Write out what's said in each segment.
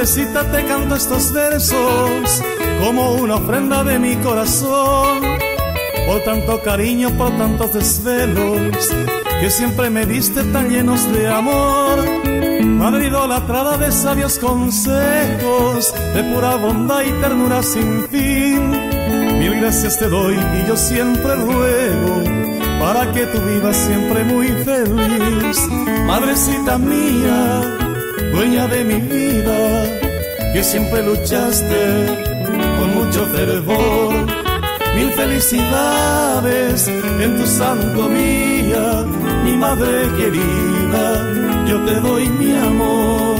madrecita te canto estos versos como una ofrenda de mi corazón, por tanto cariño, por tantos desvelos que siempre me diste tan llenos de amor. Madre idolatrada de sabios consejos, de pura bondad y ternura sin fin, mil gracias te doy y yo siempre ruego para que tú vivas siempre muy feliz. Madrecita mía, dueña de mi vida, que siempre luchaste con mucho fervor. Mil felicidades en tu santo día, mi madre querida, yo te doy mi amor.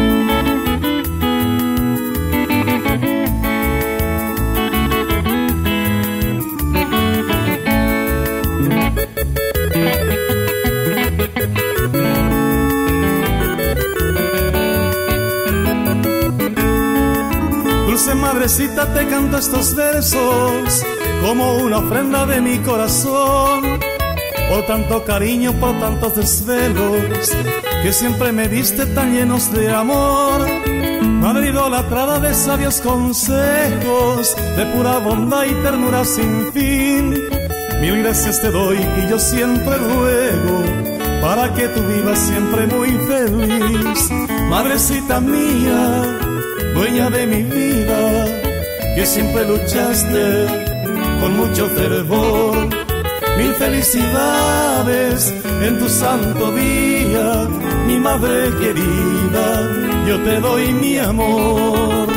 Dulce madrecita te canto estos versos como una ofrenda de mi corazón, por tanto cariño, por tantos desvelos que siempre me diste tan llenos de amor. Madre idolatrada de sabios consejos, de pura bondad y ternura sin fin, mil gracias te doy y yo siempre ruego para que tú vivas siempre muy feliz. Madrecita mía, dueña de mi vida, que siempre luchaste con mucho fervor. Mil felicidades en tu santo día, mi madre querida, yo te doy mi amor.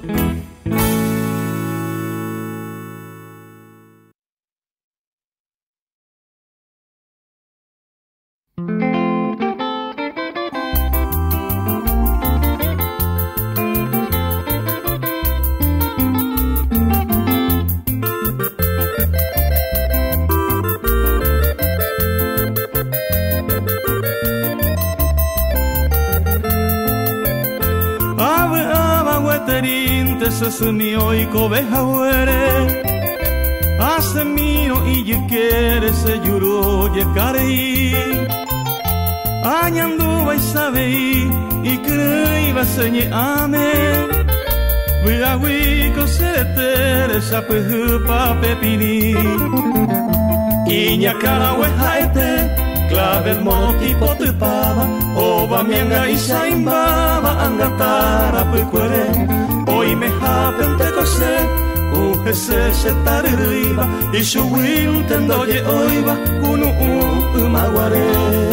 Sesumio y cobeja huere, hace mío y ye quiere se yuro ye carei, añandu vai sabei y crei va señe ame, viagui cosetere sapehu pa pepini, iña cara huejaete, clave moti potupava, ova mianga isa imbava angatara pucuere. Hoy me hapen te cose, ujese se taririba, y su winten doye oiba, unu umaguare.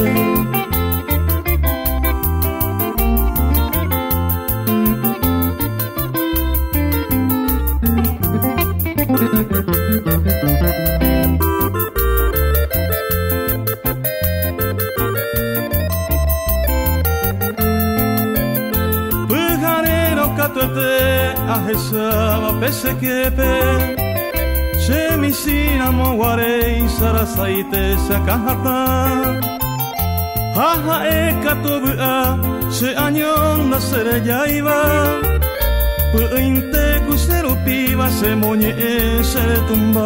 Ahesaba pese kepe, se misina moguarei sarasaite sakahata. Haha eka tobua, se añonda sere yaiva, puinte kusero piva se moñe sere tumba.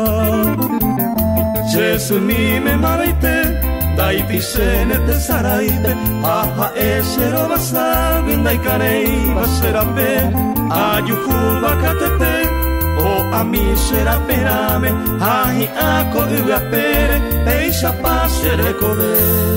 Se suni me maraite, daiti sene te saraite, haha esero basa, vindai kanei baserape. Ayuhu bakatete, o ami será perame, ahi ako ugapere, peisha pasere kode.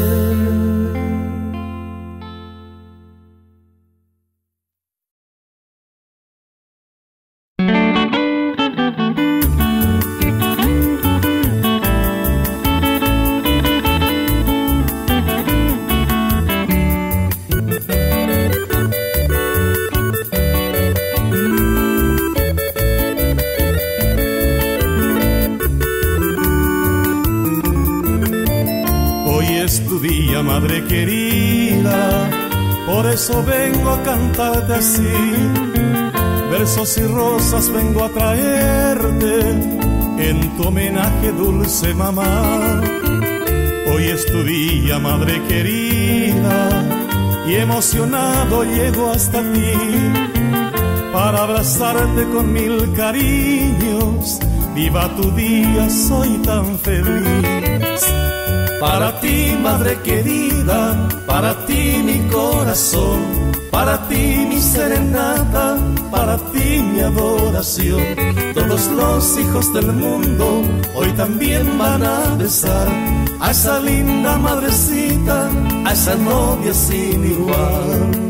Madre querida, por eso vengo a cantarte así, versos y rosas vengo a traerte, en tu homenaje dulce mamá. Hoy es tu día, madre querida, y emocionado llego hasta ti, para abrazarte con mil cariños. Viva tu día, soy tan feliz. Para ti, madre querida, para ti mi corazón, para ti mi serenata, para ti mi adoración. Todos los hijos del mundo hoy también van a besar a esa linda madrecita, a esa novia sin igual.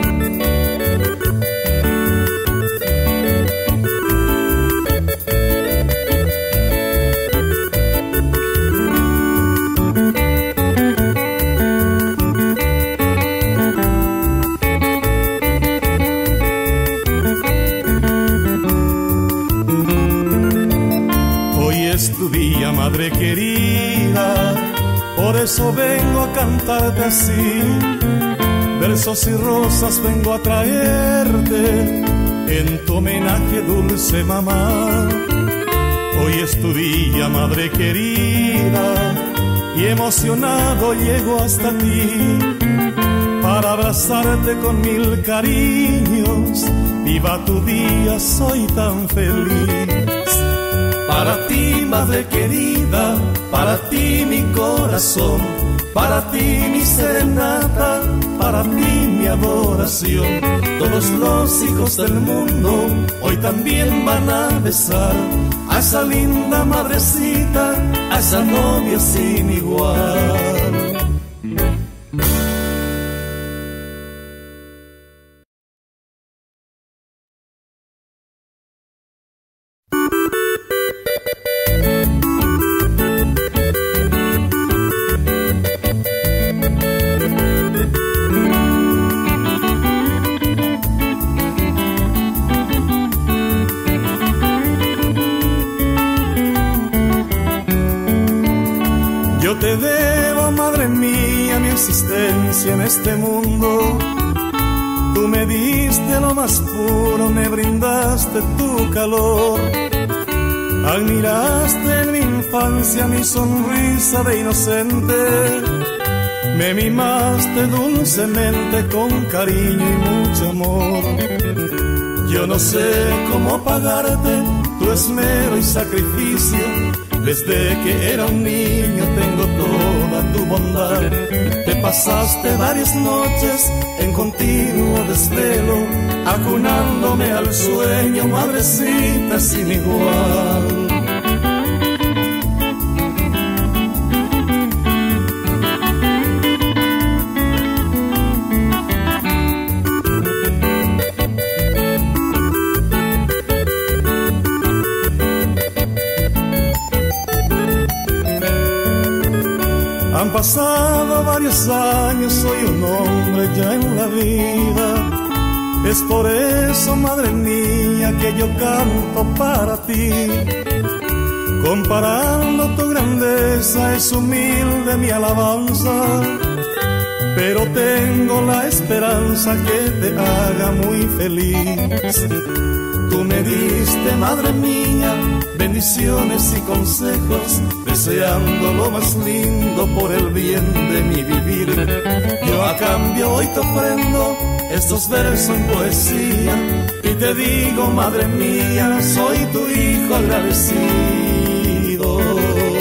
Madre querida, por eso vengo a cantarte así, versos y rosas vengo a traerte en tu homenaje, dulce mamá. Hoy es tu día, madre querida, y emocionado llego hasta ti para abrazarte con mil cariños. Viva tu día, soy tan feliz. Para ti, madre querida, para ti mi corazón, para ti mi serenata, para ti mi adoración. Todos los hijos del mundo hoy también van a besar a esa linda madrecita, a esa novia sin igual. Te debo, madre mía, mi existencia en este mundo. Tú me diste lo más puro, me brindaste tu calor. Admiraste en mi infancia mi sonrisa de inocente. Me mimaste dulcemente con cariño y mucho amor. Yo no sé cómo pagarte tu esmero y sacrificio. Desde que era un niño tengo toda tu bondad. Te pasaste varias noches en continuo desvelo, acunándome al sueño, madrecita sin igual. Han pasado varios años, soy un hombre ya en la vida. Es por eso, madre mía, que yo canto para ti. Comparando tu grandeza es humilde mi alabanza, pero tengo la esperanza que te haga muy feliz. Tú me diste, madre mía, bendiciones y consejos, deseando lo más lindo por el bien de mi vivir. Yo a cambio hoy te ofrendo estos versos en poesía y te digo, madre mía, soy tu hijo agradecido.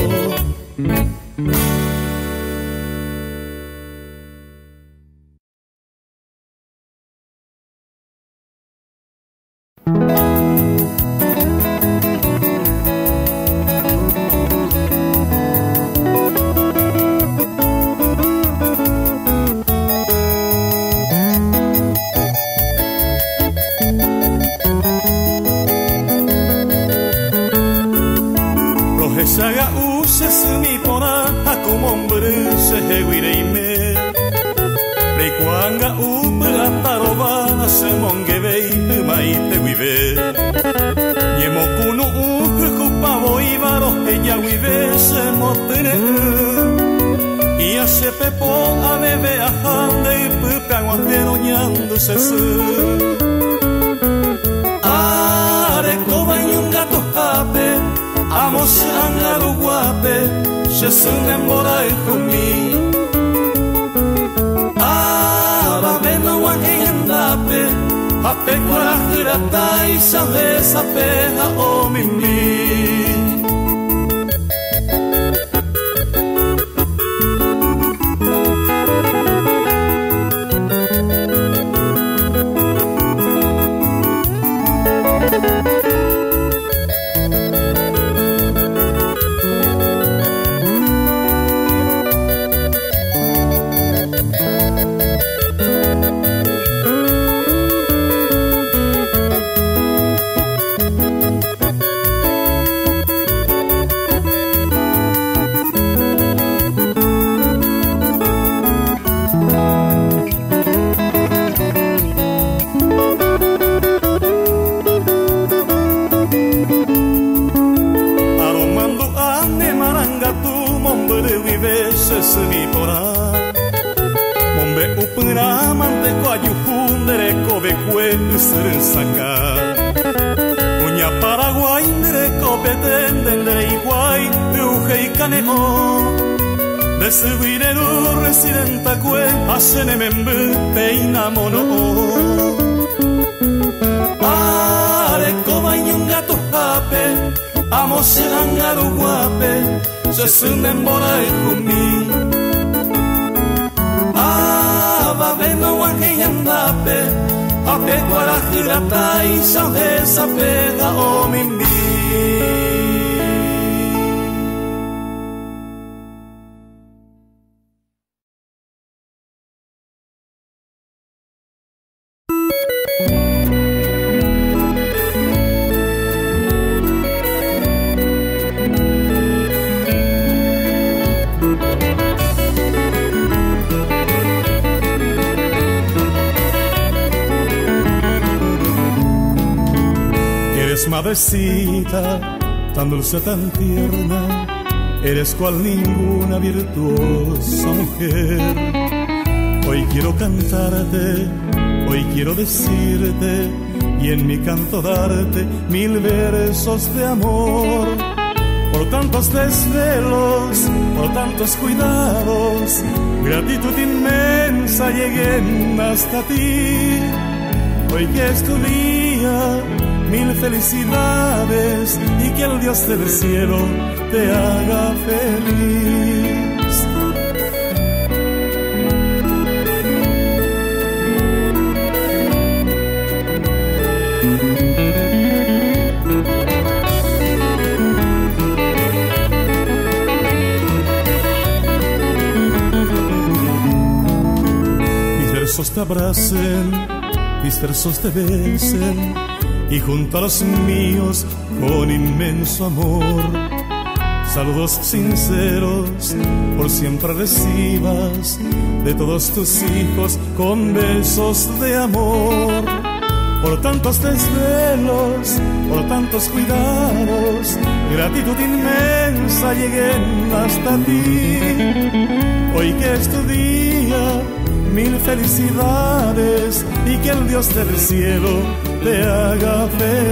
Saga uses mi pona como hombre se heguireime Recuanga upataroba se mongebei maite wive Yemokuno ukupavo ibaro ella wive se motene Y hace pepo a bebe a hande y pupe aguantero ñando se su Arecoba y un gato jape Amos angalu guape, se sunen morai kumi. Aba bena wangendape, ape kuarahirata y sabes apeja o mimi. amante coayujundere cobecue saca Uña Paraguay ndere copetende ndere iguay uje y caneo de seguireru residenta cue hacene membe peina mono are cobaño un gato jape amo se langaru guape se sunden bora y jumi vendo wangeyandape ape guarajirata y sanjesa pega o mimbi. Madrecita, tan dulce, tan tierna, eres cual ninguna virtuosa mujer. Hoy quiero cantarte, hoy quiero decirte, y en mi canto darte 1000 versos de amor. Por tantos desvelos, por tantos cuidados, gratitud inmensa lleguen hasta ti. Hoy que es tu día, 1000 felicidades y que el Dios del cielo te haga feliz. Mis versos te abracen, mis versos te besen, y junto a los míos con inmenso amor, saludos sinceros por siempre recibas de todos tus hijos con besos de amor. Por tantos desvelos, por tantos cuidados, gratitud inmensa lleguen hasta ti. Hoy que es tu día, 1000 felicidades y que el Dios del cielo te haga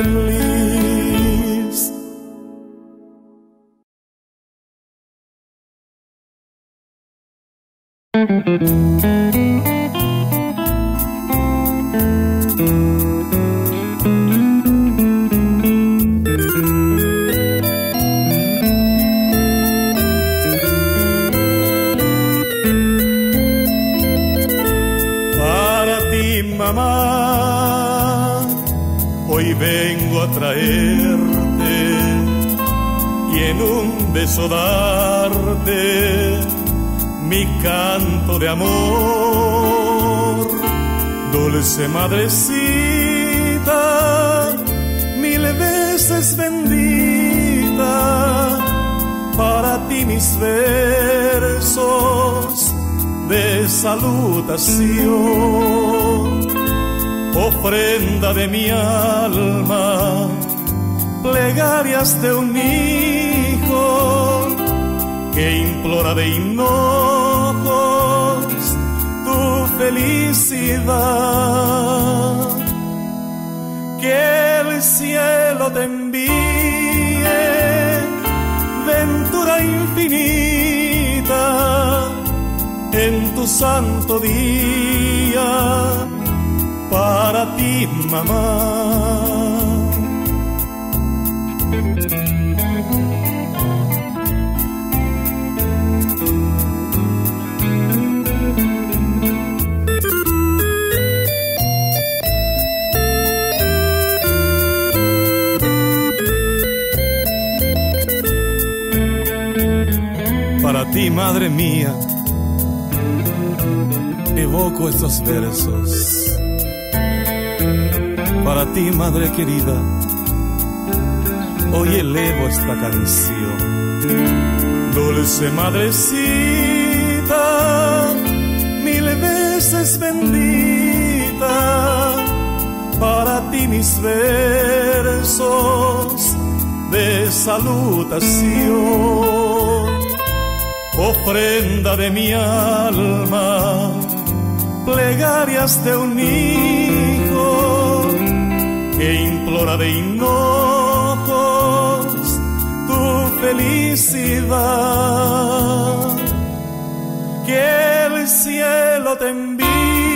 feliz. Para ti, mamá, hoy vengo a traerte y en un beso darte mi canto de amor. Dulce madrecita, 1000 veces bendita, para ti mis versos de salutación. Ofrenda de mi alma, plegarias de un hijo que implora de hinojos tu felicidad. Que el cielo te envíe ventura infinita en tu santo día. Para ti, mamá. Para ti, madre mía, evoco estos versos. Para ti, madre querida, hoy elevo esta canción. Dulce madrecita, 1000 veces bendita, para ti mis versos de salutación. Ofrenda de mi alma, plegarias de un hijo que implora de hinojos tu felicidad. Que el cielo te envíe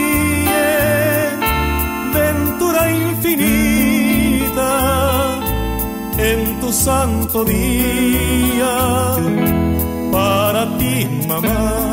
ventura infinita en tu santo día para ti, mamá.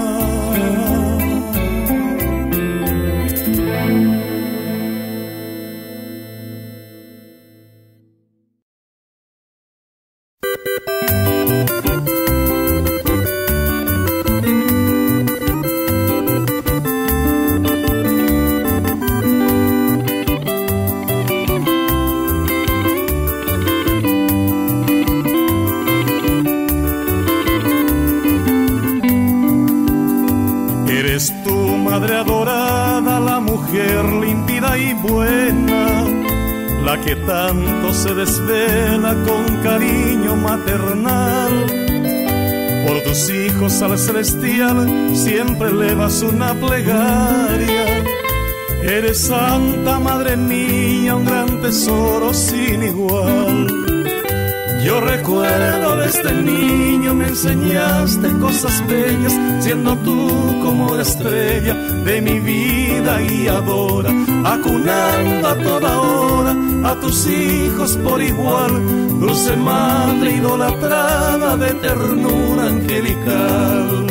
Límpida y buena, la que tanto se desvela con cariño maternal. Por tus hijos al celestial siempre elevas una plegaria. Eres santa madre mía, un gran tesoro sin igual. Yo recuerdo desde niño me enseñaste cosas bellas, siendo tú como la estrella de mi vida guiadora, acunando a toda hora a tus hijos por igual, dulce madre idolatrada de ternura angelical.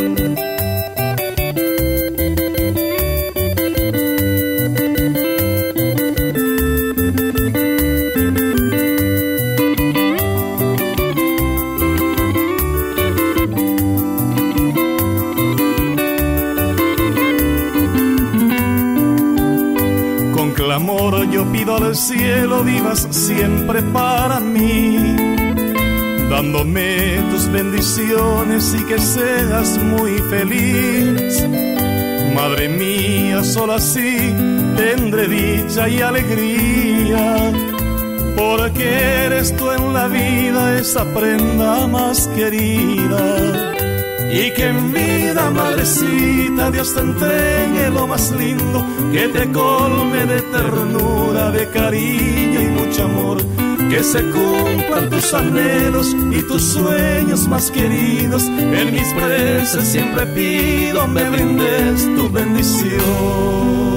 Amor, yo pido al cielo vivas siempre para mí, dándome tus bendiciones y que seas muy feliz. Madre mía, solo así tendré dicha y alegría, porque eres tú en la vida esa prenda más querida. Y que en vida, madrecita, Dios te entregue lo más lindo, que te colme de ternura, de cariño y mucho amor, que se cumplan tus anhelos y tus sueños más queridos. En mis preces siempre pido me brindes tu bendición.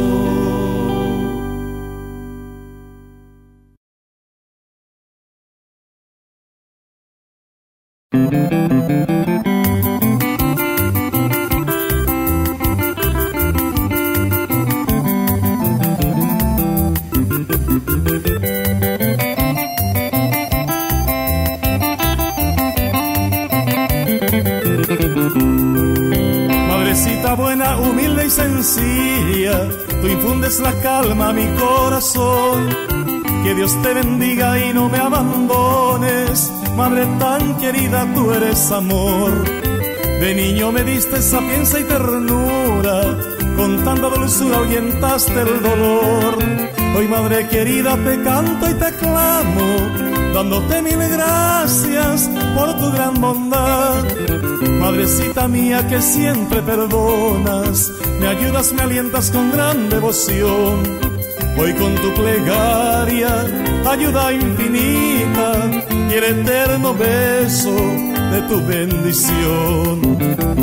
Madrecita buena, humilde y sencilla, tú infundes la calma a mi corazón. Que Dios te bendiga y no me abandones, madre tan querida, tú eres amor. De niño me diste sapiencia y ternura, con tanta dulzura ahuyentaste el dolor. Hoy, madre querida, te canto y te clamo, dándote mil gracias por tu gran bondad. Madrecita mía que siempre perdonas, me ayudas, me alientas con gran devoción. Hoy con tu plegaria, ayuda infinita y el eterno beso de tu bendición.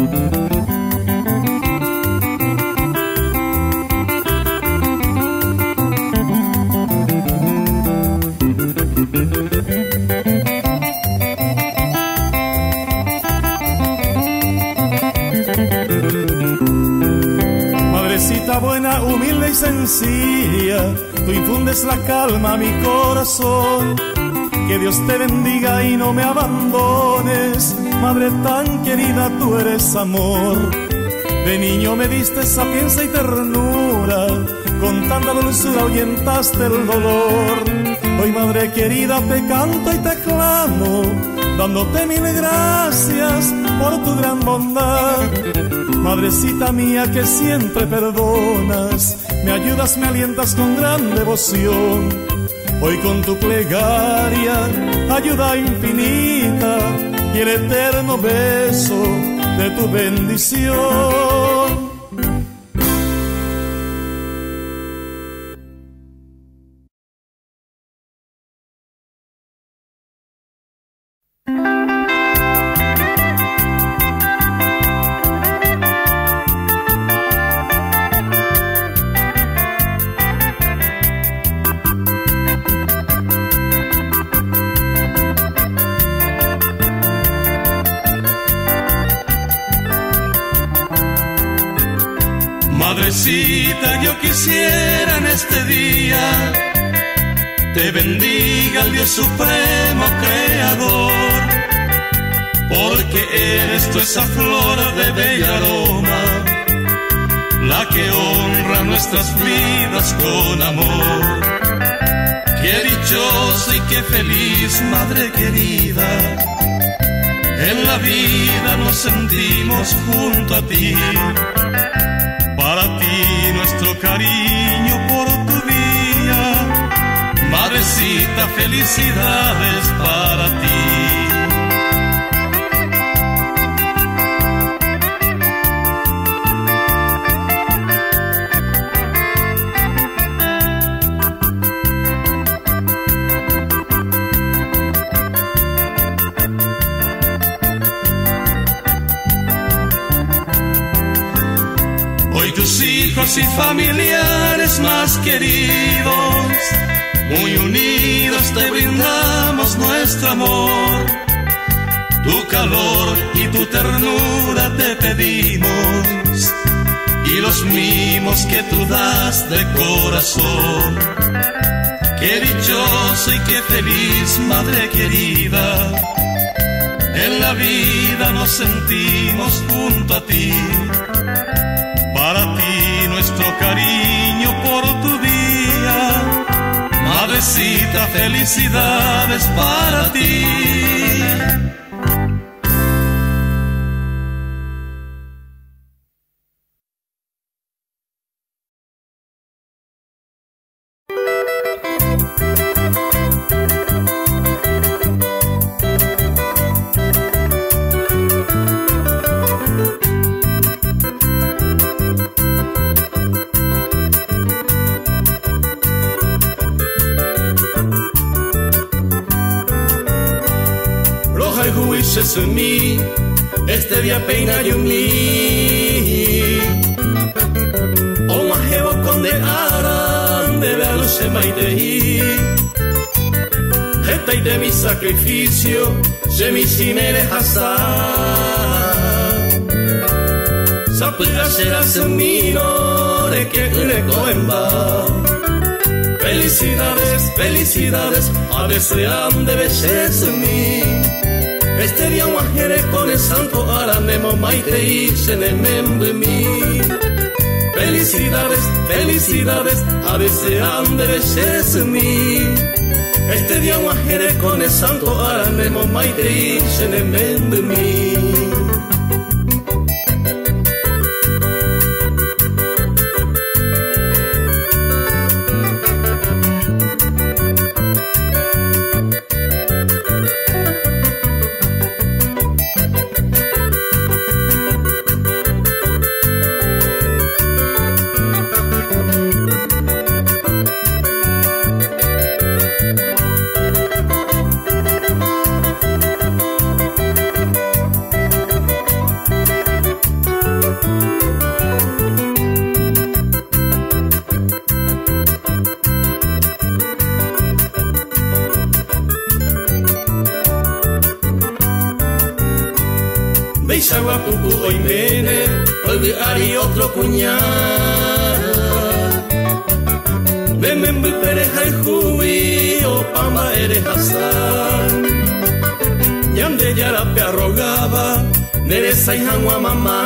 Madrecita buena, humilde y sencilla, tú infundes la calma a mi corazón. Que Dios te bendiga y no me abandones, madre tan querida, tú eres amor. De niño me diste sapiencia y ternura, con tanta dulzura ahuyentaste el dolor. Hoy, madre querida, te canto y te clamo, dándote mil gracias por tu gran bondad. Madrecita mía que siempre perdonas, me ayudas, me alientas con gran devoción. Hoy con tu plegaria, ayuda infinita y el eterno beso de tu bendición. vida yo quisiera en este día te bendiga el Dios supremo creador, porque eres tú esa flor de bella aroma, la que honra nuestras vidas con amor. Qué dichosa y qué feliz, madre querida, en la vida nos sentimos junto a ti. Para ti nuestro cariño por tu día, madrecita, felicidades para ti. Tus hijos y familiares más queridos, muy unidos te brindamos nuestro amor. Tu calor y tu ternura te pedimos, y los mimos que tú das de corazón. Qué dichosa y qué feliz, madre querida, en la vida nos sentimos junto a ti. Para ti nuestro cariño por tu día, madrecita, felicidades para ti. En mí, este día peina yo mi o majebo con de aran de la luz en maiteí esta y de mi sacrificio se mi simere hasar sapura serás en mi nore que le coemba. Felicidades, felicidades, a desean de veces en mí. Este día guajere con el santo aranemo maite y se ne membre mi. Felicidades, felicidades, a desean de veces en mí. Este día guajere con el santo aranemo maite y se ne membre mi. Isaguapuku hoy mene, hoy ari otro cuñado. Memembe pereja y jubi, o pamba eres hasan. Yande yarape arrogaba, neresa y jangua mamá.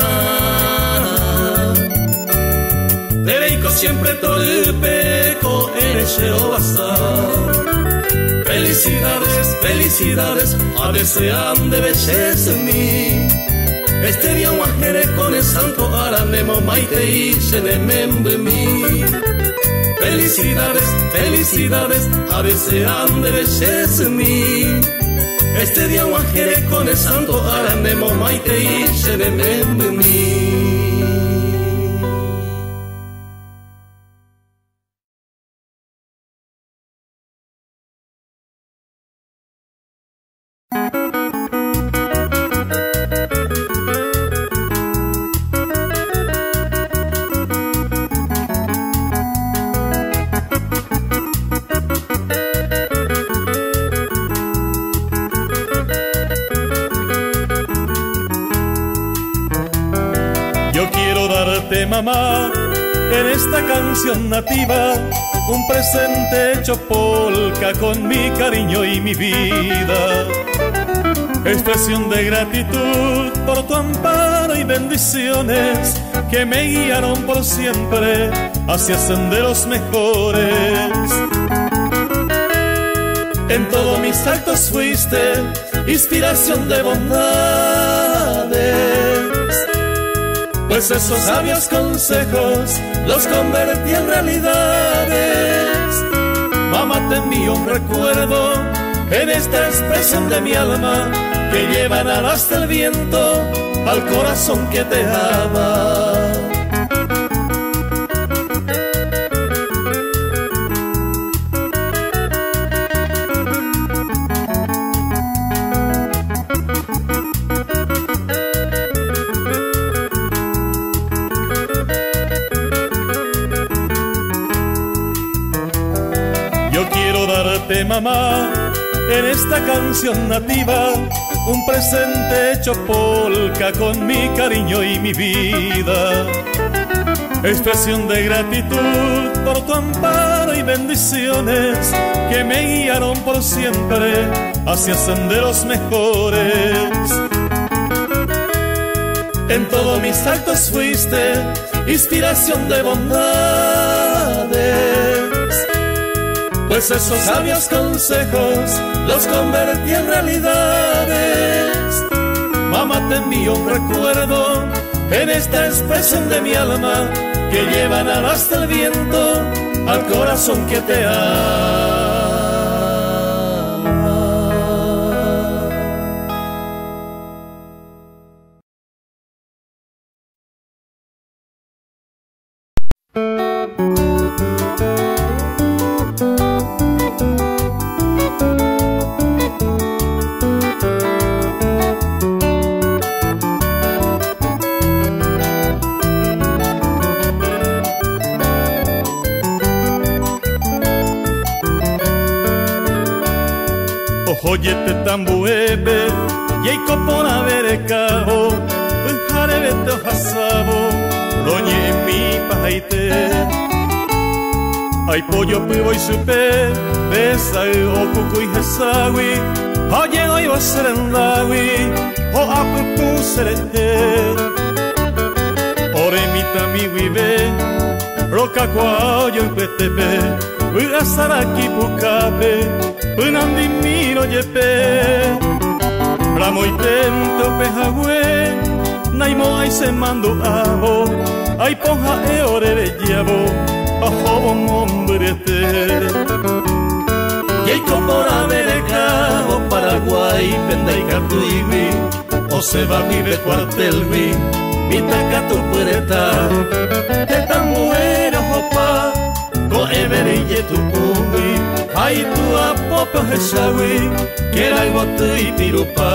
Tereico siempre tolpeco, eres basar. Felicidades, felicidades, a desean de veces en mí. Este día guajere con el santo aranemo maite y se ne membre mi. Felicidades, felicidades, a desean de veces en mí. Este día guajere con el santo aranemo maite y se ne membre mi. Mamá, en esta canción nativa, un presente hecho polka con mi cariño y mi vida. Expresión de gratitud por tu amparo y bendiciones que me guiaron por siempre hacia senderos mejores. En todos mis actos fuiste inspiración de bondades, pues esos sabios consejos los convertí en realidades. Mamá, te envío un recuerdo en esta expresión de mi alma que llevan hasta el viento al corazón que te ama. Yo quiero darte, mamá, en esta canción nativa, un presente hecho polka con mi cariño y mi vida. Expresión de gratitud por tu amparo y bendiciones que me guiaron por siempre hacia senderos mejores. En todos mis actos fuiste inspiración de bondades, pues esos sabios consejos los convertí en realidades. Mamá, te envío un recuerdo en esta expresión de mi alma que llevan hasta el viento al corazón que te ama. Oyete tambuebe, yeiko pona berekabo, unjarebe te ojasabo, doñe mi paite. Ay pollo pivo y supe, besa o cucu y jesawi, oye hoy va a ser endawi, o apupu serete. Ore mita mi guibe, roca cuayo y petepe, uga saraki pucape, unandi miro yepe. Ramo y tento pejagüe, naimo ay se mando abo, ay ponja e ore de llavo, ajo bon hombre te. Y como América o Paraguay, penda y catuibi, o se va vive cuartel vi, mitaca tu puerta, te tan muero jopa, co everille tu cumbi, ay tu apopo jesawi, que era el bote y pirupa.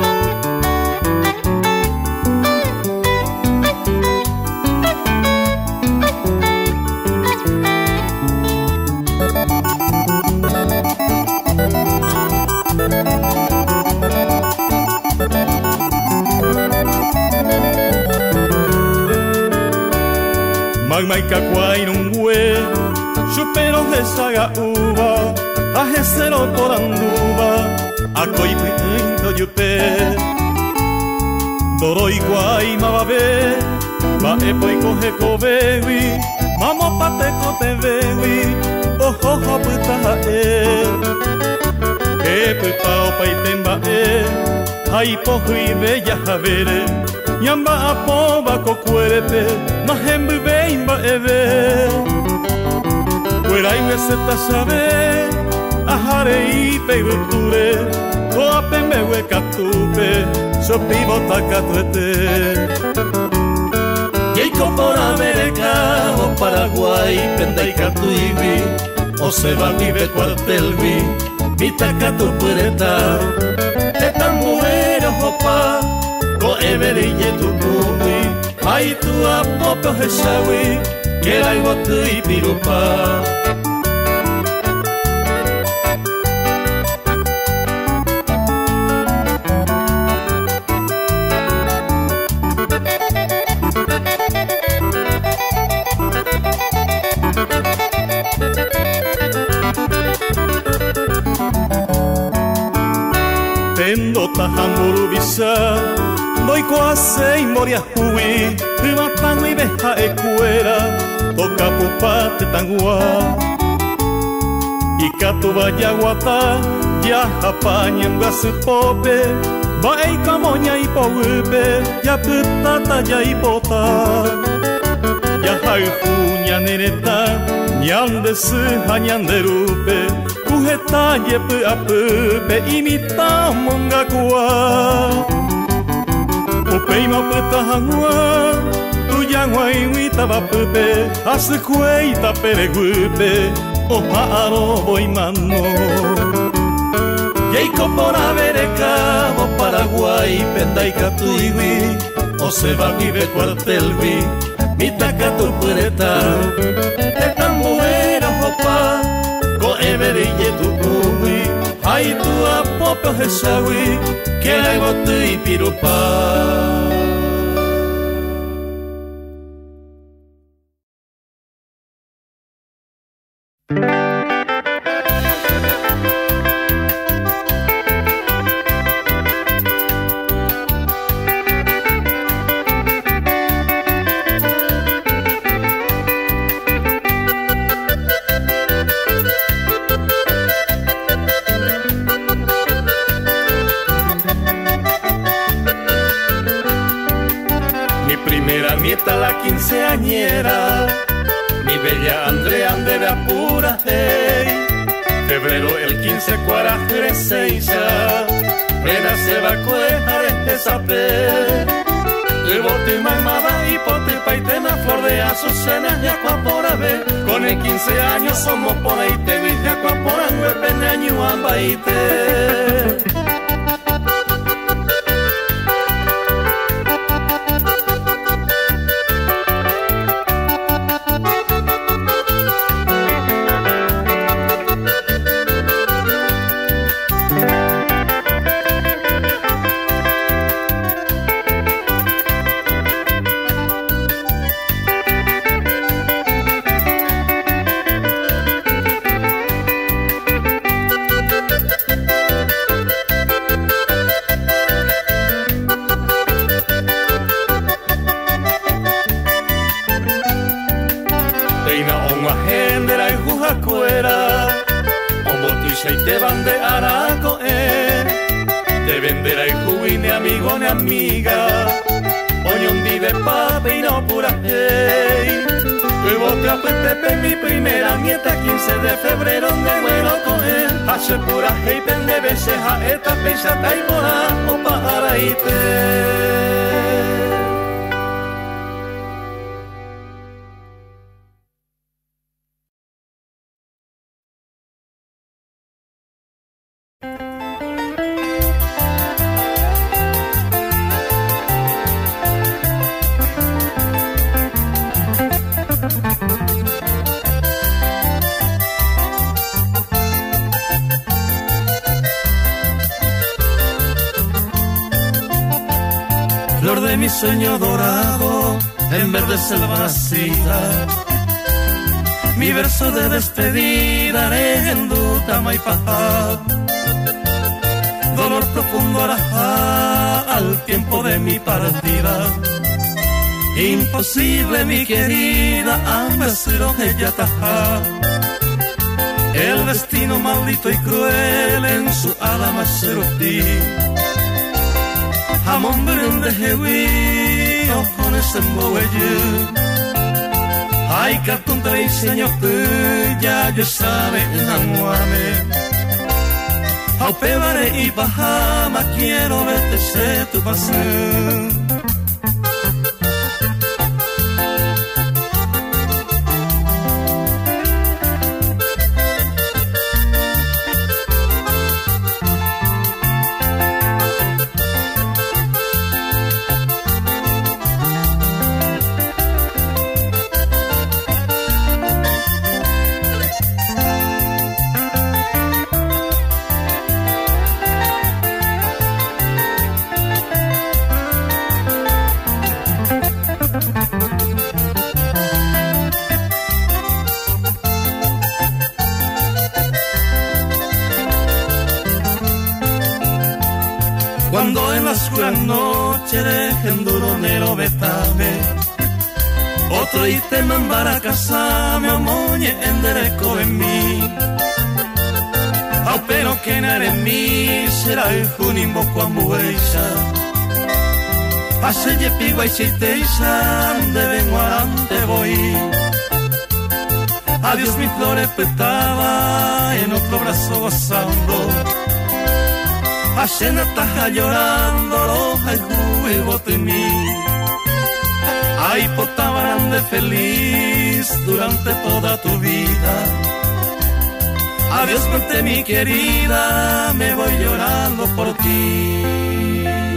Magma y cacuay nungüe, chupero de saga uva, ajecero por anduva, acoy pinto yupe. Doro y guay mababe, va epo y coge cobewi, mamo pate cote bewi, ojo puta pao pa y temba ay pojo y bella javere. Yamba apoba cocuerete, mahembe beimba eve. Fuera y meseta sabe, ajare y peguture, o apembe huecatupe, sopibo tacatuete. Y por América o Paraguay, penda y catuibi, o se va vive cuartel vi, mitaca tu puerta, te tan muero jopa. Everille tu cumbi, ay tu apopo jesawi, que era el bote y pirupa. Endo tajamburu bisa Doi koasei moria hui Hibatango y beja ekuera Toca pupate tangua Y katu vaya guata Ya japañen basu pope Bae kamonya ipoupe Ya putata ya ipota Ya haihunya nereta Nyandesu hanyanderupe Kuheta yepu apupe Imita mongakua Upei maputa hangua Tuyangwa iwita vapupe Asukue ita peregupe Oha arobo imano Yeiko por Averecabo, Paraguay, Pendaika tuiwi Oseba vive cuartelwi Mitaka tu pureta Eta muera hopa Ko everille tu uwi Hai tu apopo hesawi Que hay botu y pirupa La quinceañera, mi bella Andrea Andera pura, hey. Febrero el 15 cuarajreseisa, Rena se va a cuejar este sape. El bote mamada y pote paitena, flor de azucenas de acuapora ve. Con el 15 años somos por ahí te viste acuapora, nueve años ambaite. Te van de araco, te venderá el jugo ni amigo ni amiga. Hoy un día de pape y no pura hey. Luego te apueste mi primera nieta, 15 de febrero me muero con él. Hace pura hey, pende veces a esta pecha taimora o para irte. Flor de mi sueño dorado, en verde selva nacida, mi verso de despedida haré en duda Maipajá. Dolor profundo hará al tiempo de mi partida. Imposible mi querida, ambasiro ella tajá. El destino maldito y cruel en su alma serotí. Hamon brinde hewi, ojones en boelle. Ay, cartón de diseño ya yo sabe en amuame. Aupevare y bajama, quiero verte ser tu pasión. cuando en la oscura noche de enduronero betame, otro y te mandara a casa, me amoñe en derecho en mí. Pero que nare en mí será el junimbo cuambueisa. Pase ye pigua y chiteisa, de vengo adelante voy. Adiós mi flores petaba, en otro brazo gozando. Pase na taja llorando, roja y jugo en mí. Ay, potabarán de feliz durante toda tu vida. Adiós, vente mi querida, me voy llorando por ti.